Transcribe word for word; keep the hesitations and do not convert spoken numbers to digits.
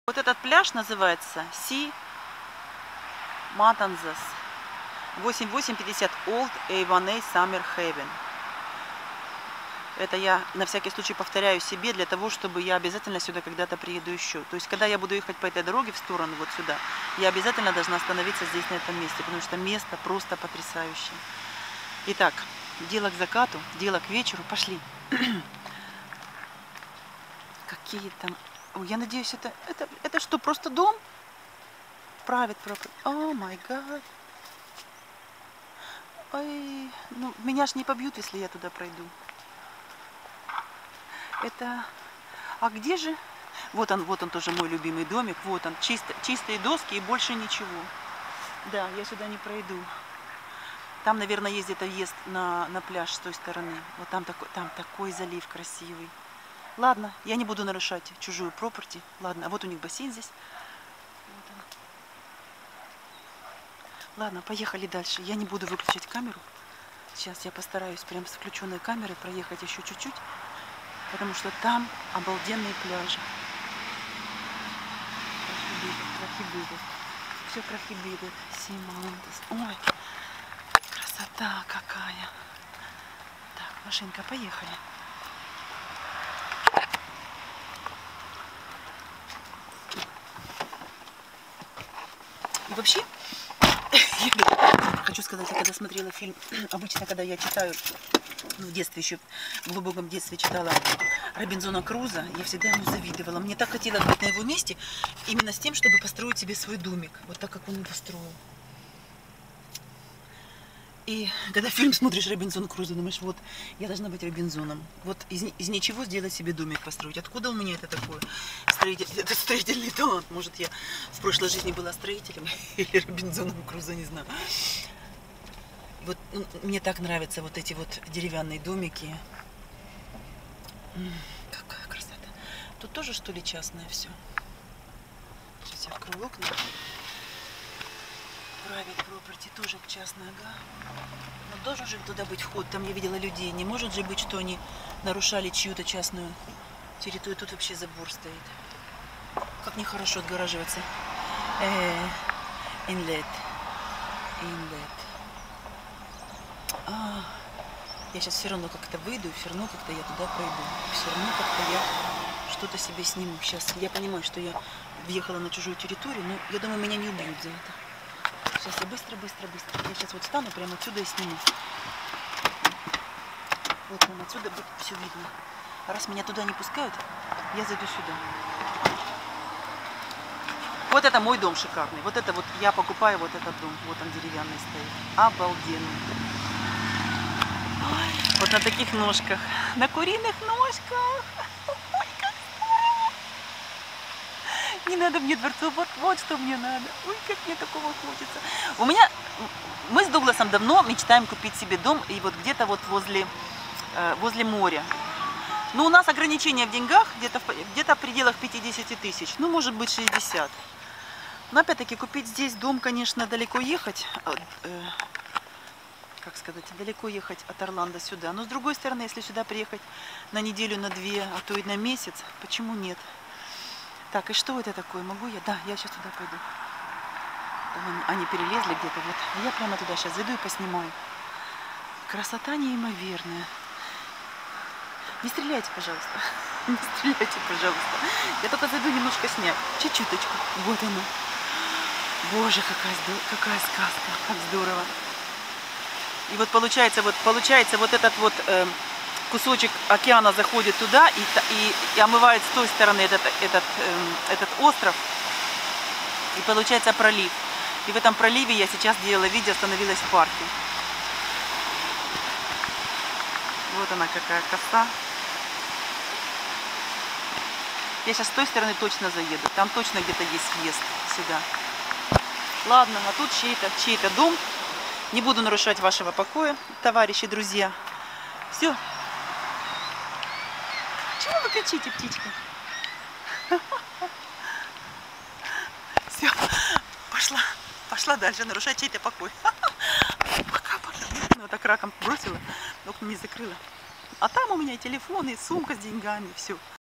Вот этот пляж называется Sea Matanzas восемь восемь пятьдесят Old A один A Summer Haven. Это я на всякий случай повторяю себе, для того, чтобы я обязательно сюда когда-то приеду еще. То есть, когда я буду ехать по этой дороге в сторону, вот сюда, я обязательно должна остановиться здесь, на этом месте, потому что место просто потрясающее. Итак, дело к закату, дело к вечеру. Пошли. Какие там... Ой, я надеюсь, это, это, это что, просто дом? Private property. О май гад. Ой, ну, меня ж не побьют, если я туда пройду. Это... А где же... Вот он, вот он тоже мой любимый домик. Вот он, чисто, чистые доски и больше ничего. Да, я сюда не пройду. Там, наверное, есть где-то въезд на, на пляж с той стороны. Вот там такой, там такой залив красивый. Ладно, я не буду нарушать чужую property. Ладно, а вот у них бассейн здесь. Вот он. Ладно, поехали дальше. Я не буду выключать камеру. Сейчас я постараюсь прям с включенной камерой проехать еще чуть-чуть. Потому что там обалденные пляжи. Прохибидов, все прохибидов. Симантес. Ой, красота какая. Так, машинка, поехали. И вообще, я хочу сказать, я когда смотрела фильм, обычно, когда я читаю, ну, в детстве еще, в глубоком детстве читала Робинзона Круза, я всегда ему завидовала. Мне так хотелось быть на его месте, именно с тем, чтобы построить себе свой домик, вот так, как он его строил. И когда фильм смотришь Робинзон Круза, думаешь, вот, я должна быть Робинзоном. Вот из, из ничего сделать себе домик построить. Откуда у меня это такое? Строитель, это строительный талант. Может, я в прошлой жизни была строителем или Робинзоном Круза, не знаю. Вот ну, мне так нравятся вот эти вот деревянные домики. М-м, какая красота. Тут тоже, что ли, частное все? Сейчас я открою окна. Private property тоже частная, ага. Но должен же туда быть вход. Там я видела людей. Не может же быть, что они нарушали чью-то частную территорию. Тут вообще забор стоит. Как нехорошо отгораживаться. Инлет. Инлет. А, я сейчас все равно как-то выйду, и все равно как-то я туда пройду. Все равно как-то я что-то себе сниму. Сейчас я понимаю, что я въехала на чужую территорию, но я думаю, меня не убьют за это. Сейчас я быстро, быстро, быстро. Я сейчас вот стану прямо отсюда и сниму. Вот прямо отсюда будет все видно. А раз меня туда не пускают, я зайду сюда. Вот это мой дом шикарный. Вот это вот я покупаю вот этот дом. Вот он деревянный стоит. Обалденный. Ой, вот на таких ножках. На куриных ножках. Ой, как здорово. Не надо мне дворцов. Вот, вот что мне надо. Ой, как мне такого хочется. У меня... Мы с Дугласом давно мечтаем купить себе дом. И вот где-то вот возле, э, возле моря. Но у нас ограничения в деньгах. Где-то где-то в пределах пятидесяти тысяч. Ну, может быть, шестьдесят. Но опять-таки купить здесь дом, конечно, далеко ехать. Э, как сказать, далеко ехать от Орландо сюда. Но с другой стороны, если сюда приехать на неделю, на две, а то и на месяц, почему нет? Так, и что это такое? Могу я? Да, я сейчас туда пойду. Там они перелезли где-то. Вот. Я прямо туда сейчас зайду и поснимаю. Красота неимоверная. Не стреляйте, пожалуйста. Не стреляйте, пожалуйста. Я только зайду немножко снять. Чуть-чуточку. Вот она. Боже, какая, какая сказка. Как здорово. И вот получается вот, получается вот этот вот э, кусочек океана заходит туда и, и, и омывает с той стороны этот, этот, э, этот остров. И получается пролив. И в этом проливе я сейчас делала видео, остановилась в парке. Вот она какая коса. Я сейчас с той стороны точно заеду. Там точно где-то есть въезд сюда. Ладно, а тут чей-то чей-то дом. Не буду нарушать вашего покоя, товарищи, друзья. Все. Чего вы кричите, птичка? Все. Пошла. Пошла дальше нарушать чей-то покой. Пока-пока. Ну, так раком бросила, окна не закрыла. А там у меня телефон и сумка с деньгами. Все.